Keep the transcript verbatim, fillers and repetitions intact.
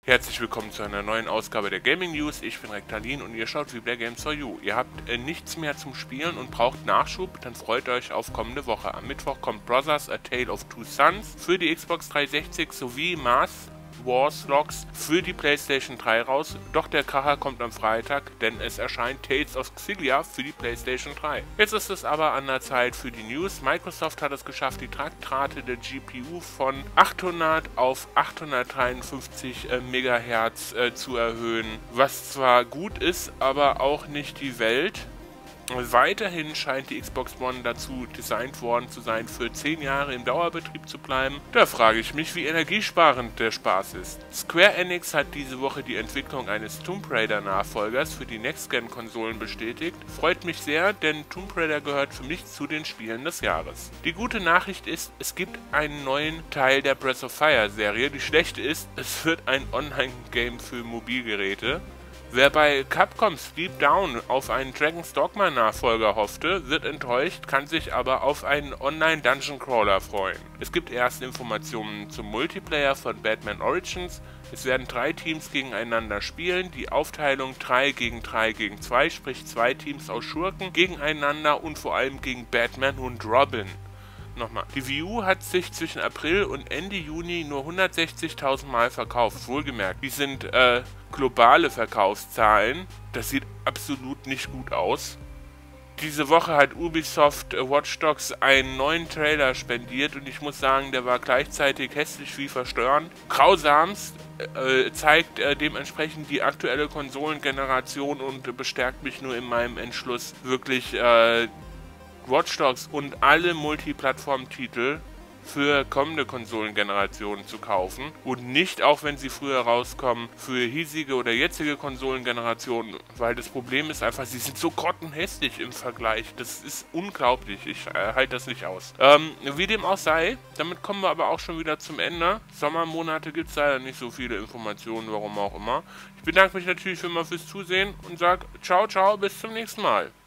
Herzlich willkommen zu einer neuen Ausgabe der Gaming News. Ich bin Rektalin und ihr schaut Replay Games for You. Ihr habt äh, nichts mehr zum Spielen und braucht Nachschub, dann freut euch auf kommende Woche. Am Mittwoch kommt Brothers: A Tale of Two Sons für die Xbox dreihundertsechzig sowie Mars Wars Logs für die PlayStation drei raus, doch der Kracher kommt am Freitag, denn es erscheint Tales of Xillia für die PlayStation drei. Jetzt ist es aber an der Zeit für die News. Microsoft hat es geschafft, die Taktrate der G P U von achthundert auf achthundertdreiundfünfzig äh, Megahertz äh, zu erhöhen, was zwar gut ist, aber auch nicht die Welt. Weiterhin scheint die Xbox One dazu designt worden zu sein, für zehn Jahre im Dauerbetrieb zu bleiben. Da frage ich mich, wie energiesparend der Spaß ist. Square Enix hat diese Woche die Entwicklung eines Tomb Raider Nachfolgers für die Next-Gen-Konsolen bestätigt. Freut mich sehr, denn Tomb Raider gehört für mich zu den Spielen des Jahres. Die gute Nachricht ist, es gibt einen neuen Teil der Breath of Fire Serie. Die schlechte ist, es wird ein Online-Game für Mobilgeräte. Wer bei Capcoms Deep Down auf einen Dragon's Dogma Nachfolger hoffte, wird enttäuscht, kann sich aber auf einen Online-Dungeon-Crawler freuen. Es gibt erste Informationen zum Multiplayer von Batman Origins. Es werden drei Teams gegeneinander spielen, die Aufteilung drei gegen drei gegen zwei, sprich zwei Teams aus Schurken gegeneinander und vor allem gegen Batman und Robin. Nochmal. Die Wii U hat sich zwischen April und Ende Juni nur hundertsechzigtausend Mal verkauft. Wohlgemerkt, die sind äh, globale Verkaufszahlen. Das sieht absolut nicht gut aus. Diese Woche hat Ubisoft äh, Watch Dogs einen neuen Trailer spendiert und ich muss sagen, der war gleichzeitig hässlich wie verstörend. Grausamst äh, zeigt äh, dementsprechend die aktuelle Konsolengeneration und äh, bestärkt mich nur in meinem Entschluss, wirklich äh, Watch Dogs und alle Multiplattform-Titel für kommende Konsolengenerationen zu kaufen und nicht, auch wenn sie früher rauskommen, für hiesige oder jetzige Konsolengenerationen, weil das Problem ist einfach, sie sind so grottenhässlich im Vergleich. Das ist unglaublich, ich äh, halte das nicht aus. Ähm, wie dem auch sei, damit kommen wir aber auch schon wieder zum Ende. Sommermonate gibt es leider nicht so viele Informationen, warum auch immer. Ich bedanke mich natürlich immer fürs Zusehen und sage ciao, ciao, bis zum nächsten Mal.